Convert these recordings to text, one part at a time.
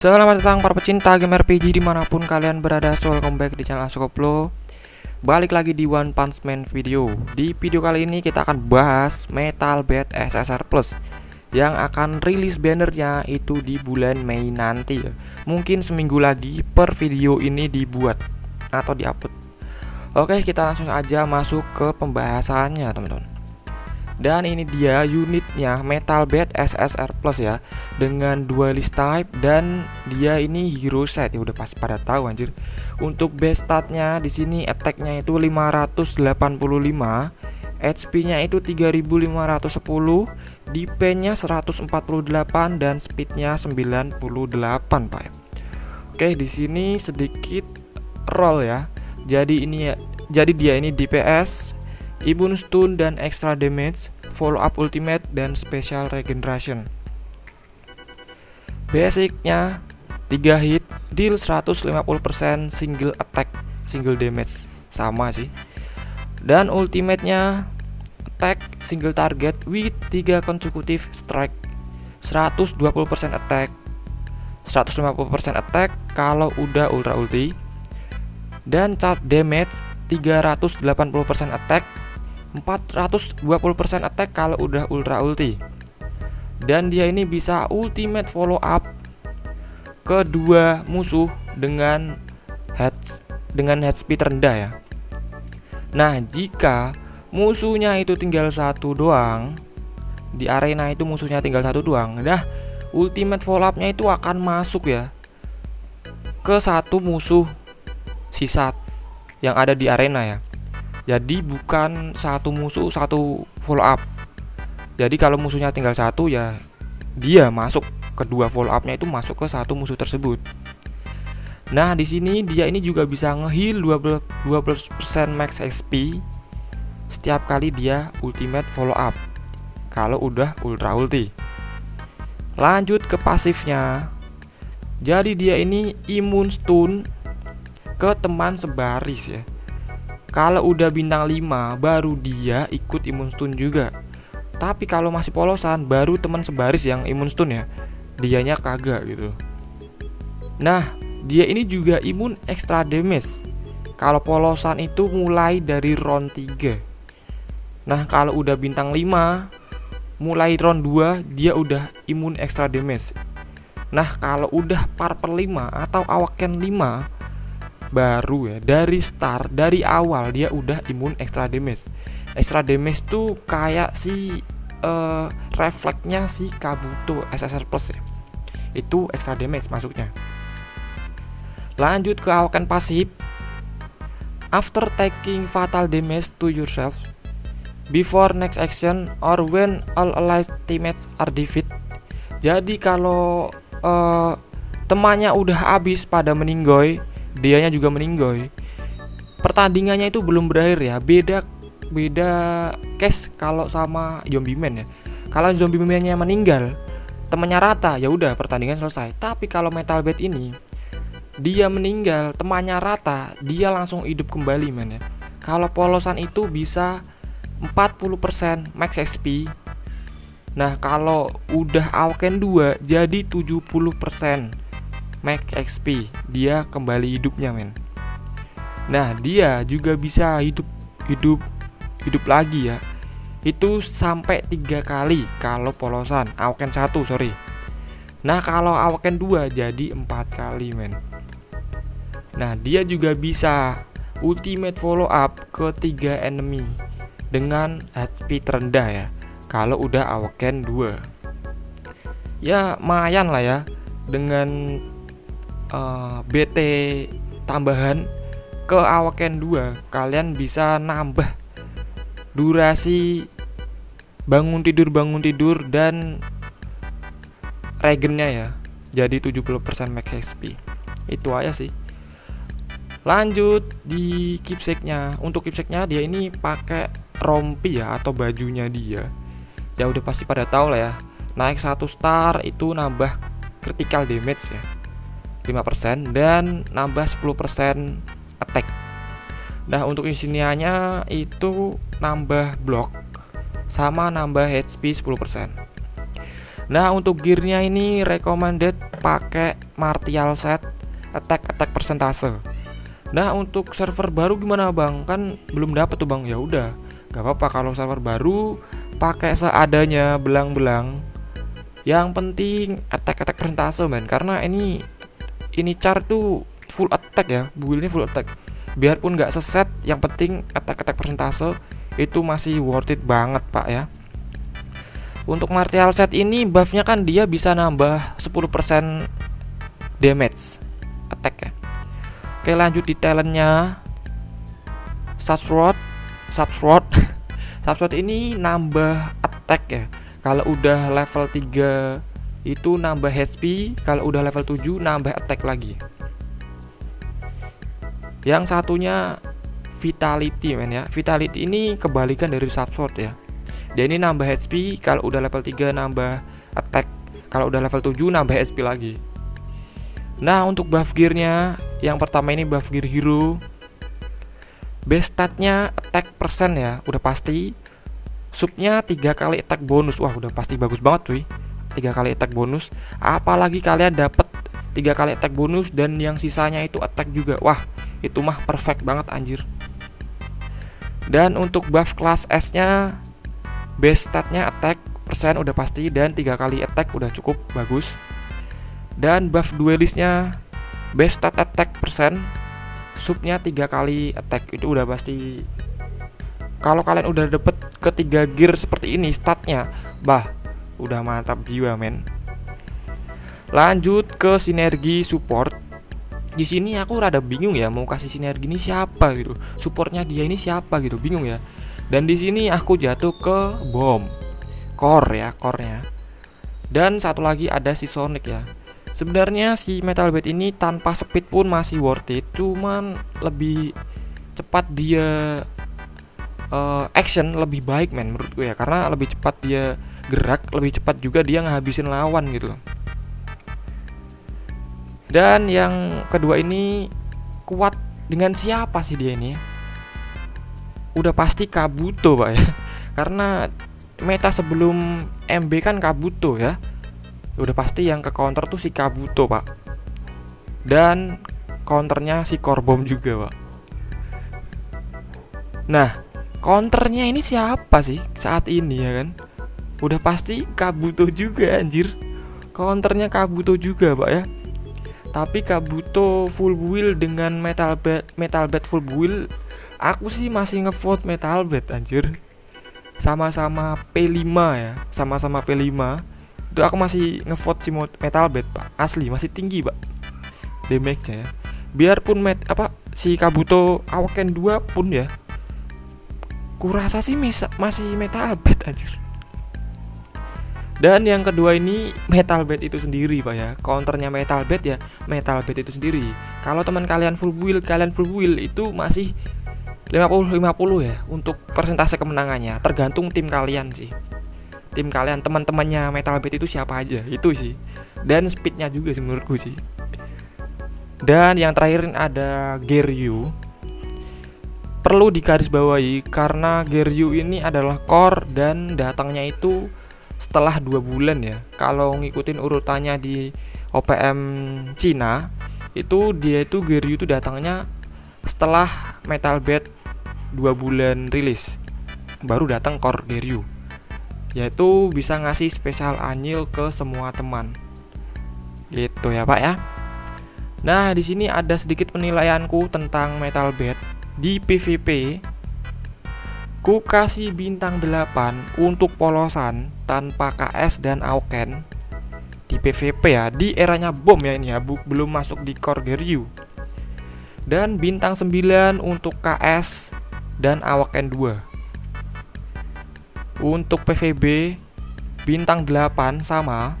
Selamat datang para pecinta game RPG dimanapun kalian berada. Welcome back di channel Asokoplo. Balik lagi di One Punch Man video. Di video kali ini kita akan bahas Metal Bed SSR Plus yang akan rilis bannernya itu di bulan Mei nanti ya. Mungkin seminggu lagi per video ini dibuat atau diupload. Oke, kita langsung aja masuk ke pembahasannya teman-teman. Dan ini dia unitnya Metal Bed SSR Plus ya, dengan dualist type dan dia ini hero set ya, udah pasti pada tahu anjir. Untuk base statnya di sini attack-nya itu 585, HP-nya itu 3510, defense-nya 148 dan speed-nya 98 Pak. Oke, di sini sedikit roll ya. Jadi dia ini DPS, immune stun dan extra damage, follow up ultimate dan special regeneration. Basicnya 3 hit, deal 150% single attack, single damage, sama sih. Dan ultimate-nya attack single target with 3 consecutive strike, 120% attack, 150% attack kalau udah ultra ulti, dan charge damage 380% attack, 420% attack kalau udah ultra ulti. Dan dia ini bisa ultimate follow up ke dua musuh dengan head speed rendah ya. Nah, jika musuhnya itu tinggal satu doang di arena, itu musuhnya tinggal satu doang, nah ultimate follow up-nya itu akan masuk ya ke satu musuh sisa yang ada di arena ya. Jadi bukan satu musuh satu follow up. Jadi kalau musuhnya tinggal satu ya dia masuk, kedua follow up-nya itu masuk ke satu musuh tersebut. Nah, di sini dia ini juga bisa nge-heal 12% max HP setiap kali dia ultimate follow up kalau udah ultra ulti. Lanjut ke pasifnya. Jadi dia ini immune stun ke teman sebaris ya. Kalau udah bintang 5 baru dia ikut immune stun juga. Tapi kalau masih polosan baru teman sebaris yang immune stun ya, dianya kagak gitu. Nah, dia ini juga imun extra damage. Kalau polosan itu mulai dari round 3. Nah, kalau udah bintang 5 mulai round 2 dia udah imun extra damage. Nah, kalau udah purple 5 atau awaken 5 baru ya, dari awal dia udah imun extra damage. Extra damage tuh kayak si refleksnya si Kabuto SSR Plus ya. Itu extra damage masuknya. Lanjut ke awaken pasif. After taking fatal damage to yourself before next action or when all allied teammates are defeat. Jadi kalau temannya udah habis pada meninggoy, dianya juga meninggoy, pertandingannya itu belum berakhir ya. Beda case kalau sama zombie man ya. Kalau zombie man-nya meninggal, temannya rata, ya udah pertandingan selesai. Tapi kalau Metal Bed ini dia meninggal, temannya rata, dia langsung hidup kembali man ya. Kalau polosan itu bisa 40% max XP. Nah, kalau udah awaken 2 jadi 70% max XP, dia kembali hidupnya men. Nah, dia juga bisa hidup lagi ya. Itu sampai 3 kali kalau polosan. Awaken 1 sorry. Nah, kalau awaken 2 jadi 4 kali men. Nah, dia juga bisa ultimate follow up ke 3 enemy dengan HP terendah ya, kalau udah awaken 2. Ya lumayan lah ya, dengan BT tambahan ke awaken 2 kalian bisa nambah durasi bangun tidur dan regennya ya, jadi 70% max XP. Itu aja sih. Lanjut di keepsake-nya. Untuk keepsake-nya dia ini pakai rompi ya, atau bajunya dia. Ya udah pasti pada tahu lah ya. Naik 1 star itu nambah critical damage ya 5% dan nambah 10% attack. Nah, untuk insinianya itu nambah block sama nambah HP 10%. Nah, untuk gearnya ini recommended pakai martial set attack persentase. Nah, untuk server baru gimana bang? Kan belum dapet tuh bang. Ya udah, gak apa-apa kalau server baru pakai seadanya belang-belang. Yang penting attack persentase men, karena ini char tuh full attack ya, build ini full attack. Biarpun nggak seset, yang penting attack persentase itu masih worth it banget pak ya. Untuk martial set ini buffnya kan dia bisa nambah 10% damage attack ya. Oke, lanjut di talentnya. Subsword Subsword ini nambah attack ya. Kalau udah level 3 itu nambah HP, kalau udah level 7 nambah attack lagi. Yang satunya Vitality men ya. Vitality ini kebalikan dari Subsword ya. Dia ini nambah HP, kalau udah level 3 nambah attack, kalau udah level 7 nambah HP lagi. Nah, untuk buff gearnya, yang pertama ini buff gear hero. Base statnya attack persen ya, udah pasti. Subnya 3 kali attack bonus. Wah, udah pasti bagus banget cuy. 3 kali attack bonus. Apalagi kalian dapet 3 kali attack bonus dan yang sisanya itu attack juga. Wah, itu mah perfect banget anjir. Dan untuk buff kelas S nya, base statnya attack persen udah pasti, dan 3 kali attack udah cukup bagus. Dan buff duelistnya base stat attack persen, subnya 3 kali attack, itu udah pasti. Kalau kalian udah dapet ketiga gear seperti ini statnya, bah, udah mantap jiwa men. Lanjut ke sinergi support. Di sini aku rada bingung ya, mau kasih sinergi ini siapa gitu, supportnya dia ini siapa gitu, bingung ya. Dan di sini aku jatuh ke bomb core ya, core-nya. Dan satu lagi ada si Sonic ya. Sebenarnya si Metal Bat ini tanpa speed pun masih worth it, cuman lebih cepat dia action lebih baik men menurutku ya, karena lebih cepat dia gerak, lebih cepat juga dia ngehabisin lawan gitu. Dan yang kedua ini kuat dengan siapa sih dia ini? Udah pasti Kabuto pak ya, karena meta sebelum MB kan Kabuto ya. Udah pasti yang ke counter tuh si Kabuto pak. Dan counternya si Korbom juga pak. Nah, counternya ini siapa sih saat ini ya kan? Udah pasti Kabuto juga anjir. Counternya Kabuto juga pak ya. Tapi Kabuto full build dengan Metal Bat full build, aku sih masih ngevote Metal Bat anjir. Sama-sama P5 ya, sama-sama P5. Itu aku masih ngevote si Metal Bat pak, asli masih tinggi pak damage-nya ya. Biarpun si Kabuto Awaken 2 pun ya, kurasa sih masih Metal Bat anjir. Dan yang kedua ini Metal Bat itu sendiri pak ya, counternya Metal Bat ya, Metal Bat itu sendiri. Kalau teman kalian full build itu masih 50-50 ya untuk persentase kemenangannya, tergantung tim kalian sih. Tim kalian, teman-temannya Metal Bat itu siapa aja, itu sih. Dan speednya juga sih menurutku sih. Dan yang terakhir ada Geryu. Perlu digarisbawahi karena Geryu ini adalah core dan datangnya itu setelah 2 bulan ya. Kalau ngikutin urutannya di OPM Cina, itu dia itu Geryu itu datangnya setelah Metal Bat 2 bulan rilis, baru datang core Geryu. Yaitu bisa ngasih spesial anyil ke semua teman. Gitu ya Pak ya. Nah, di sini ada sedikit penilaianku tentang Metal Bat di PvP. Ku kasih bintang 8 untuk polosan tanpa KS dan Awaken di PvP ya, di eranya bom ya ini ya, belum masuk di core Geryu. Dan bintang 9 untuk KS dan Awaken 2. Untuk PVB bintang 8 sama.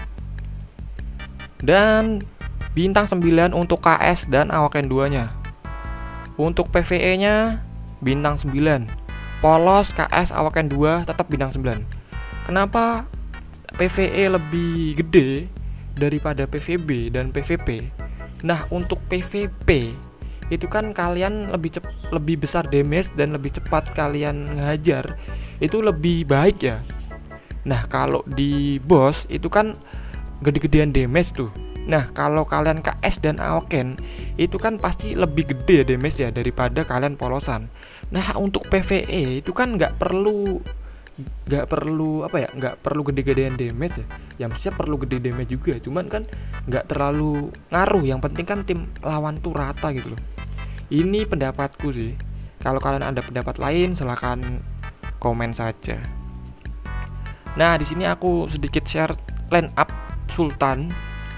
Dan bintang 9 untuk KS dan Awaken 2-nya. Untuk PvE nya bintang 9. Polos, KS, Awaken 2 tetap bintang 9. Kenapa PvE lebih gede daripada PVB dan PVP? Nah, untuk PVP itu kan kalian lebih besar damage dan lebih cepat kalian ngehajar, itu lebih baik ya. Nah kalau di boss itu kan gede-gedean damage tuh. Nah kalau kalian KS dan Aoken itu kan pasti lebih gede ya damage ya daripada kalian polosan. Nah untuk PvE itu kan nggak perlu nggak perlu gede-gedean damage ya. Ya maksudnya perlu gede damage juga, cuman kan nggak terlalu ngaruh. Yang penting kan tim lawan tuh rata gitu loh. Ini pendapatku sih. Kalau kalian ada pendapat lain silakan komen saja. Nah di sini aku sedikit share line up Sultan.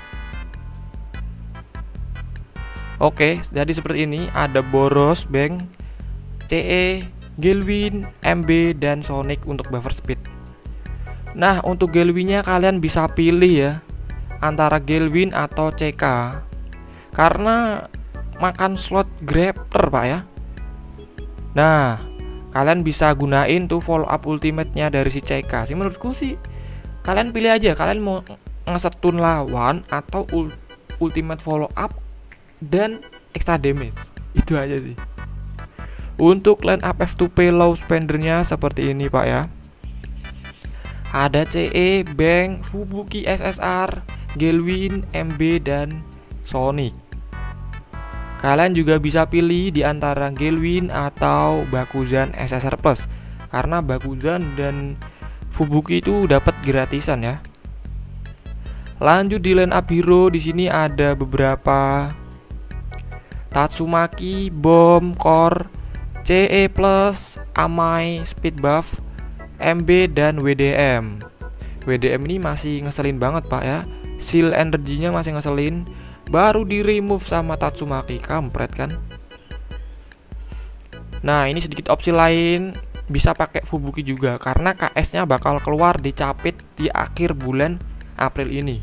Oke, jadi seperti ini. Ada Boros, Bang, CE, Gelwin, MB, dan Sonic untuk buffer speed. Nah untuk Gelwinnya kalian bisa pilih ya antara Gelwin atau CK, karena makan slot grabber pak ya. Nah kalian bisa gunain tuh follow up ultimate-nya dari si CK sih. Menurutku sih kalian pilih aja, kalian mau ngesetun lawan atau ultimate follow up dan extra damage. Itu aja sih. Untuk line up F2P low spendernya seperti ini pak ya. Ada CE, Bang, Fubuki SSR, Gelwin, MB, dan Sonic. Kalian juga bisa pilih di antara Gelwin atau Bakuzan SSR Plus, karena Bakuzan dan Fubuki itu dapat gratisan ya. Lanjut di line up hero, di sini ada beberapa Tatsumaki, Bomb, Core, CE Plus, Amai, Speed Buff, MB, dan WDM. WDM ini masih ngeselin banget pak ya. Seal energinya masih ngeselin. Baru di remove sama Tatsumaki, kampret kan. Nah ini sedikit opsi lain, bisa pakai Fubuki juga karena KS nya bakal keluar di Capit di akhir bulan April ini.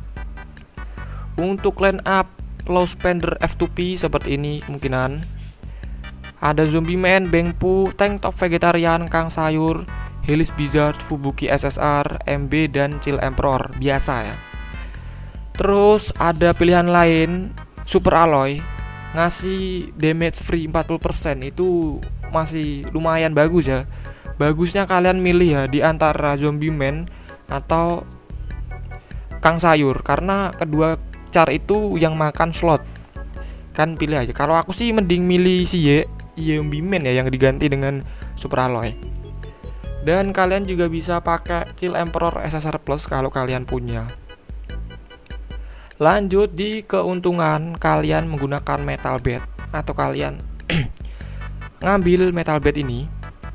Untuk line up low spender F2P seperti ini kemungkinan ada Zombie Man, Bengpu, Tank Top Vegetarian, Kang Sayur, Helis Blizzard, Fubuki SSR, MB, dan Chill Emperor biasa ya. Terus ada pilihan lain, Super Alloy, ngasih damage free 40%, itu masih lumayan bagus ya. Bagusnya kalian milih ya di antara Zombie Man atau Kang Sayur, karena kedua char itu yang makan slot. Kan pilih aja. Kalau aku sih mending milih si Zombie Man ya yang diganti dengan Super Alloy. Dan kalian juga bisa pakai Chill Emperor SSR Plus kalau kalian punya. Lanjut di keuntungan, kalian menggunakan Metal Bed atau kalian ngambil Metal Bed ini.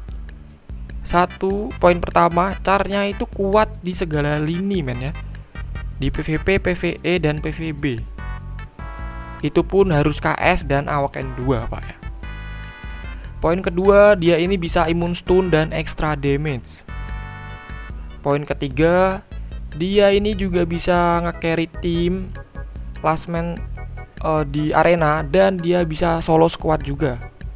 Satu poin pertama, carnya itu kuat di segala lini men ya. Di PvP, PvE, dan PvB. Itu pun harus KS dan Awaken 2 pak ya. Poin kedua, dia ini bisa imun stun dan extra damage. Poin ketiga, dia ini juga bisa nge-carry tim last man di arena, dan dia bisa solo squad juga.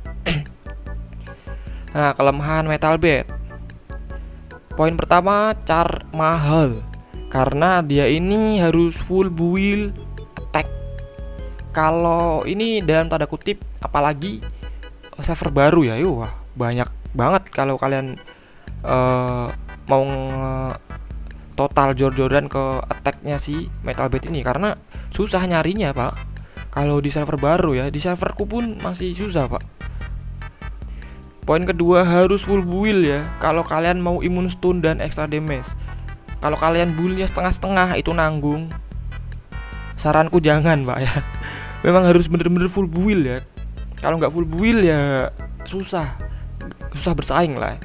Nah kelemahan Metal Bed, poin pertama, char mahal karena dia ini harus full build attack. Kalau ini dalam tanda kutip, apalagi server baru ya, wah banyak banget kalau kalian mau total jor-joran ke attack-nya si Metal Bed ini, karena susah nyarinya pak. Kalau di server baru ya, di serverku pun masih susah pak. Poin kedua, harus full build ya kalau kalian mau imun stun dan extra damage. Kalau kalian buildnya setengah-setengah itu nanggung. Saranku jangan pak ya. Memang harus bener-bener full build ya. Kalau nggak full build ya susah bersaing lah.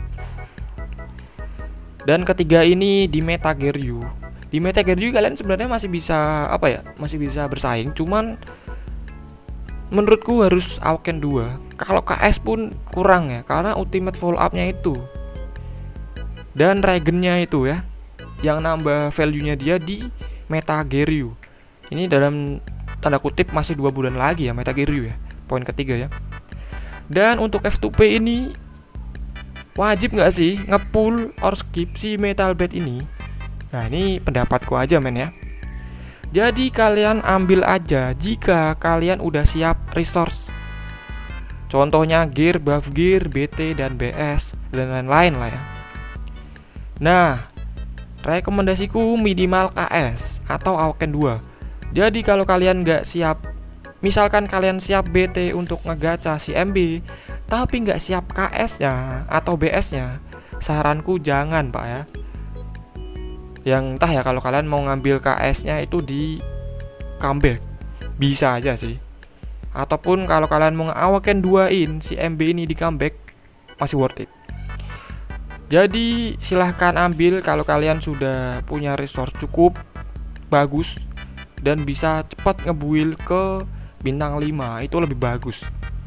Dan ketiga ini di Meta Geryu. Di Meta Geryu kalian sebenarnya masih bisa masih bisa bersaing, cuman menurutku harus Awaken 2. Kalau KS pun kurang ya, karena ultimate follow up-nya itu. Dan regennya itu ya, yang nambah value-nya dia di Meta Geryu. Ini dalam tanda kutip masih 2 bulan lagi ya Meta Geryu ya. Poin ketiga ya. Dan untuk F2P ini wajib nggak sih nge-pull or skip si Metal Bed ini? Nah ini pendapatku aja men ya. Jadi kalian ambil aja jika kalian udah siap resource. Contohnya gear, buff gear, BT, dan BS, dan lain-lain lah ya. Nah rekomendasiku minimal KS atau Awaken 2. Jadi kalau kalian nggak siap, misalkan kalian siap BT untuk ngegacha si MB tapi nggak siap KS-nya atau BS-nya, saranku jangan pak ya. Yang entah ya, kalau kalian mau ngambil KS-nya itu di comeback bisa aja sih, ataupun kalau kalian mau Awaken 2-in si MB ini di comeback masih worth it. Jadi silahkan ambil kalau kalian sudah punya resource cukup bagus dan bisa cepat ngebuild ke bintang 5, itu lebih bagus.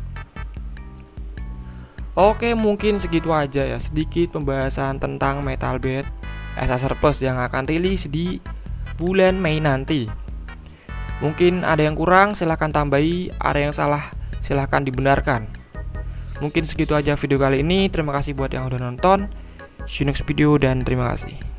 Oke, mungkin segitu aja ya, sedikit pembahasan tentang Metal Bed SSR Plus yang akan rilis di bulan Mei nanti. Mungkin ada yang kurang silahkan tambahi, ada yang salah silahkan dibenarkan. Mungkin segitu aja video kali ini. Terima kasih buat yang udah nonton. See you next video dan terima kasih.